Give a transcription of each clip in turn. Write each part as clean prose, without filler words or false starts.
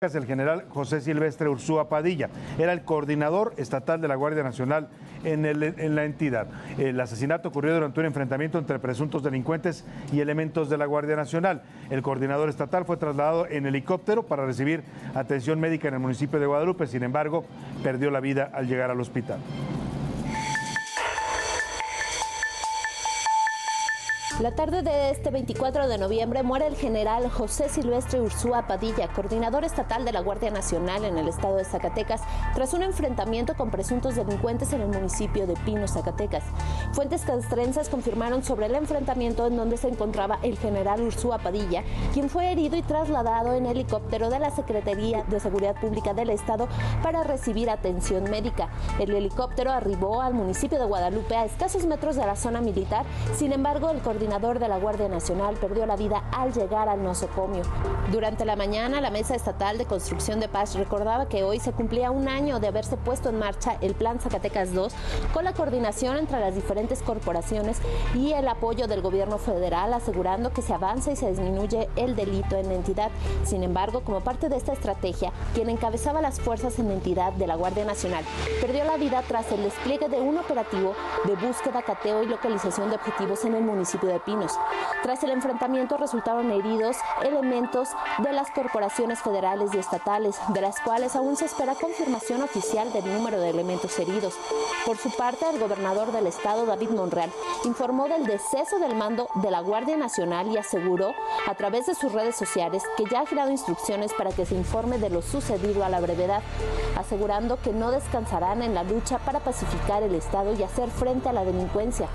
el general José Silvestre Ursúa Padilla. Era el coordinador estatal de la Guardia Nacional en la entidad. El asesinato ocurrió durante un enfrentamiento entre presuntos delincuentes y elementos de la Guardia Nacional. El coordinador estatal fue trasladado en helicóptero para recibir atención médica en el municipio de Guadalupe. Sin embargo, perdió la vida al llegar al hospital. La tarde de este 24 de noviembre muere el general José Silvestre Ursúa Padilla, coordinador estatal de la Guardia Nacional en el estado de Zacatecas, tras un enfrentamiento con presuntos delincuentes en el municipio de Pinos, Zacatecas. Fuentes castrenses confirmaron sobre el enfrentamiento en donde se encontraba el general Ursúa Padilla, quien fue herido y trasladado en helicóptero de la Secretaría de Seguridad Pública del Estado para recibir atención médica. El helicóptero arribó al municipio de Guadalupe a escasos metros de la zona militar. Sin embargo, el coordinador de la Guardia Nacional perdió la vida al llegar al nosocomio. Durante la mañana, la Mesa Estatal de Construcción de Paz recordaba que hoy se cumplía un año de haberse puesto en marcha el Plan Zacatecas 2, con la coordinación entre las diferentes corporaciones y el apoyo del gobierno federal, asegurando que se avanza y se disminuye el delito en la entidad. Sin embargo, como parte de esta estrategia, quien encabezaba las fuerzas en la entidad de la Guardia Nacional perdió la vida tras el despliegue de un operativo de búsqueda, cateo y localización de objetivos en el municipio de Pinos. Tras el enfrentamiento resultaron heridos elementos de las corporaciones federales y estatales, de las cuales aún se espera confirmación oficial del número de elementos heridos. Por su parte, el gobernador del estado, David Monreal, informó del deceso del mando de la Guardia Nacional y aseguró a través de sus redes sociales que ya ha girado instrucciones para que se informe de lo sucedido a la brevedad, asegurando que no descansarán en la lucha para pacificar el estado y hacer frente a la delincuencia.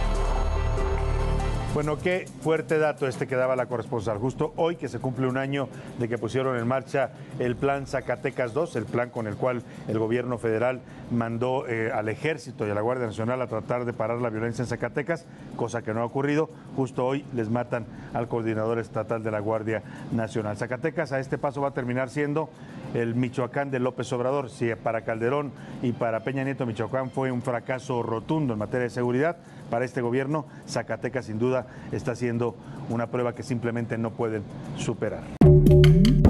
Bueno, qué fuerte dato este que daba la corresponsal. Justo hoy que se cumple un año de que pusieron en marcha el Plan Zacatecas 2, el plan con el cual el gobierno federal mandó al Ejército y a la Guardia Nacional a tratar de parar la violencia en Zacatecas, cosa que no ha ocurrido. Justo hoy les matan al coordinador estatal de la Guardia Nacional. Zacatecas a este paso va a terminar siendo el Michoacán de López Obrador. Si para Calderón y para Peña Nieto Michoacán fue un fracaso rotundo en materia de seguridad, para este gobierno Zacatecas sin duda está siendo una prueba que simplemente no pueden superar.